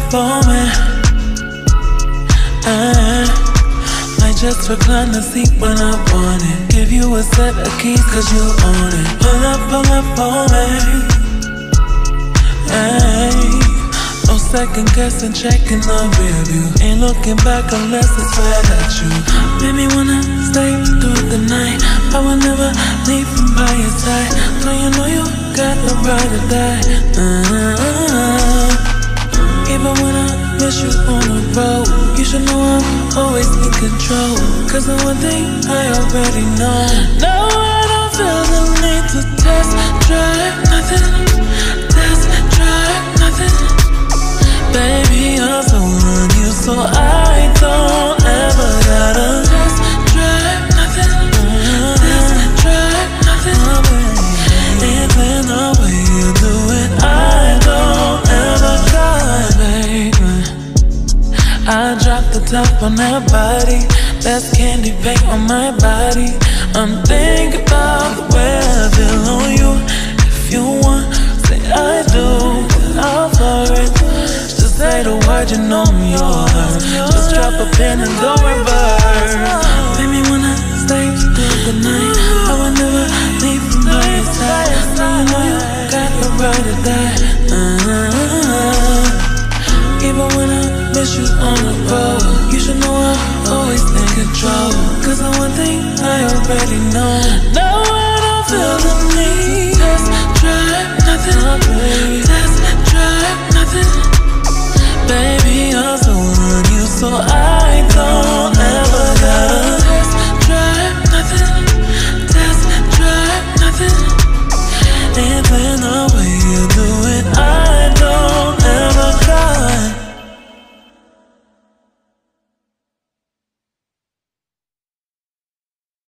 for me. I might just recline the seat when I want it. Give you a set of keys cause you own it. Pull up for me. Ay, no second guessing, checking the rear view. Ain't looking back unless it's right at you. Made me wanna stay through the night. I will never leave from by your side. So you know you got the right to die. Even when I miss you on the road, you should know I'm always in control. Cause the one thing I already know, no, I don't feel the